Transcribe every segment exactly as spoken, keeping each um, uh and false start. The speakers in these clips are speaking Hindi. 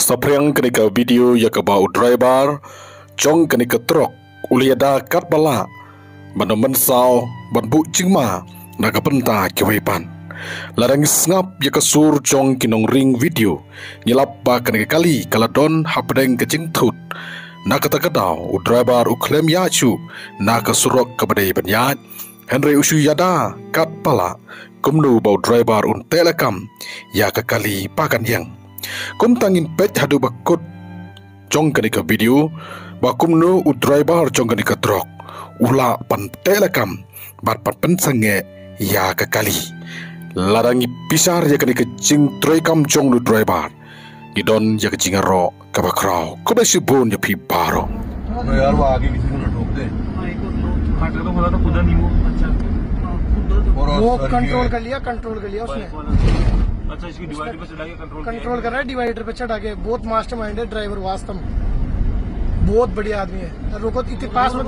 Sapriang kenika video ya kebau driver Jong kenika truk uliada kat bala Banomen sao banbu cingma naga penta kewepan Larang ngap ya kesur jong kinong ring video Nyelap ba kenika kali kaladon hapdeng kecing tut Naga takadau u driver u klem yachu Naga surok kebadai banyat Henry usu yada kat bala Kumnu bau driver un telekam Ya kekali pakan yang Kum tangin pet hadu bakut Jong kenika video Bakum nu u driver jong kenika truk Ula pan telekam Bat pan pensange Ya kekali Larangi pisar ya kenika cing troikam jong nu driver Idon ya kecing ro kabakrau Kubesi bon ya pi baro यार वो आगे किसी को न ठोक दे काटा तो बोला तो खुदा नहीं वो अच्छा वो कंट्रोल कर लिया कंट्रोल कर लिया उसने अच्छा इसकी डिवाइडर पे चढ़ा के कंट्रोल कंट्रोल कर रहा है डिवाइडर पे चढ़ा के बहुत मास्टरमाइंड है ड्राइवर वास्तव बहुत बढ़िया आदमी है रुको इतने पास में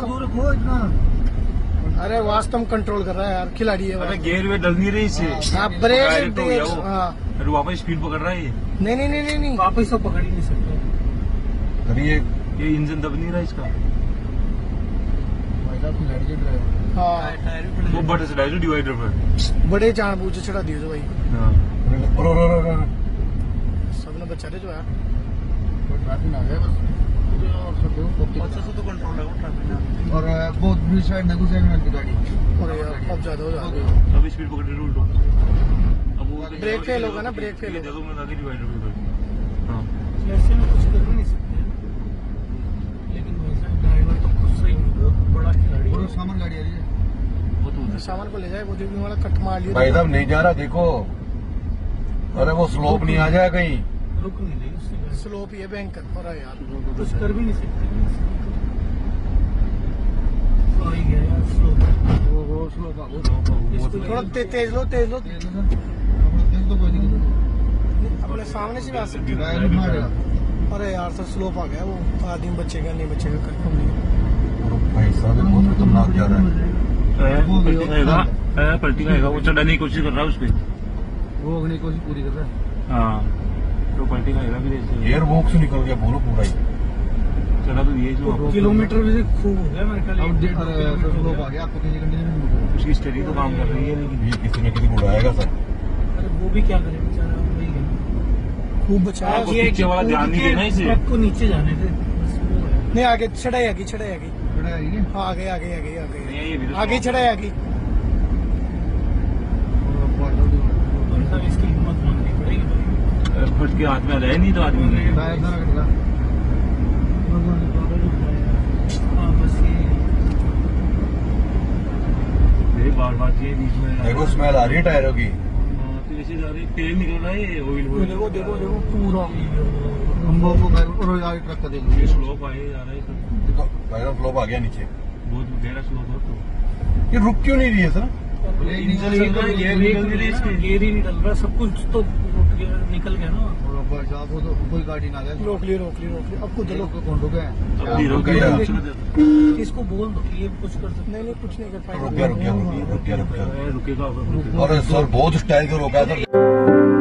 अरे वास्तव कंट्रोल कर रहा है यार खिलाड़ी है अरे गियर में डल नहीं रही इससे हाँ ब्रेक हाँ अरे वापस स्पीड पकड़ रहा है ये नहीं नहीं नहीं नहीं वापस तो पकड़ ही नहीं सकते अरे ये ये इंजन दब नहीं रहा इसका हाँ वो बड़े से डाल डिवाइडर पर बड़े जानबूझ से चढ़ा दियो जो भाई हाँ सबने बचा रहे जो यार ट्रैफिक आ गया बस अच्छा से तो कंट्रोल है वो ट्रैफिक और बहुत ब्रिज साइड नेगोशिएट में थी गाड़ी और यार अब ज्यादा हो जाएगा अभी स्पीड पकड़ रहे उल्टो अब वो ब्रेक फेल होगा ना ब्रेक फेल देखो मैं आगे डिवाइडर पे हां ऐसे में कुछ कर नहीं सकते लेकिन वैसा ड्राइवर तो खुद से ही बहुत बड़ा खिलाड़ी है सामान गाड़ी आ रही है वो तो सामान को ले जाए वो देखने वाला कट मार लिया भाई साहब नहीं जा रहा देखो अरे वो स्लोप नहीं आ जाए कहीं रुक नहीं रही उससे स्लोप ये बैंक कर रहा है यार कुछ कर भी नहीं सकते सॉरी गया यार स्लोप वो वो स्लोप आ वो थोड़ा तेज लो तेज लो तेज तो कोई नहीं अपने सामने से आ सकते अरे यार सर स्लोप आ गया वो आदमी बचेगा नहीं बचेगा कंफर्म नहीं भाई साहब बहुत खतरनाक जा रहा है पलटी खाएगा पलटी खाएगा वो चढ़ने की कोशिश कर रहा है उस पे वो अगली कोशिश पूरी कर रहा है हाँ तो पलटी खाएगा भी एयर बॉक्स से निकल गया बोलो पूरा ही चला तो ये जो किलोमीटर से खूब हो गया मेरे ख्याल स्लोप आ गया आपको किसी कंडीशन में उसकी स्टडी तो काम कर रही है लेकिन ये किसी न किसी को उड़ाएगा सर अरे वो भी क्या करे बेचारा वही है खूब बचाया नीचे वाला ध्यान नहीं देना इसे ट्रक को नीचे जाने दे नहीं आगे चढ़ाई आगे चढ़ाई आगे हाँ आगे आगे आगे आगे आगे चढ़ाई आगे इसकी हिम्मत माननी पड़ेगी फट के हाथ में रहे नहीं तो आदमी बार बार ये बीच में देखो स्मेल आ रही है टायरों की तो ऐसे जा रही तेल निकल रहा है ऑयल देखो देखो देखो पूरा ट्रक का ये स्लोप आए जा रहा है देखो भाई स्लोप आ गया नीचे बहुत गहरा स्लोप है तो ये रुक क्यों नहीं रही है सर इंजन गियर ही नहीं डल रहा सब कुछ तो निकल गया ना वो तो कोई गाड़ी ना जाए रोक लिया रोक लिया रोक लिया अब खुद लोग कौन रुके हैं इसको बोल दो ये कुछ कर सकते नहीं नहीं कुछ नहीं कर पाएंगे रुक गया रुक गया रुक गया रुक गया रुकेगा और सर बहुत स्टाइल का रोका है सर